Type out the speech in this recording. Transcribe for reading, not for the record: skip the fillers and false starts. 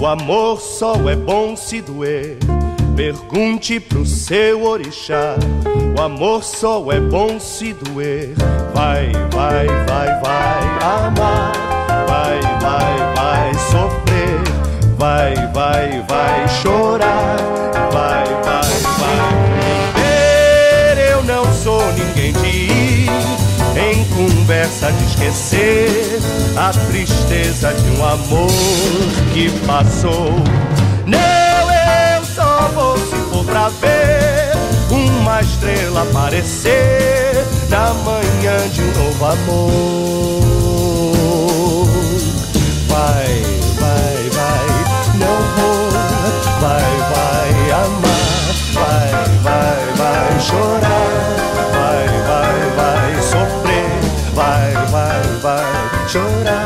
O amor só é bom se doer. Pergunte pro seu orixá. O amor só é bom se doer. Vai, vai, vai, vai amar. Vai, vai, vai sofrer. Vai, vai, vai chorar. Vai, vai, vai viver. Eu não sou ninguém de ir em conversa de esquecer a tristeza de um amor que passou. Não, eu só vou se for pra ver uma estrela aparecer na manhã de um novo amor. Vai, vai, vai, não vou. Vai, vai amar. Vai, vai, vai chorar. Vai, vai, vai sofrer. Vai, vai, vai chorar.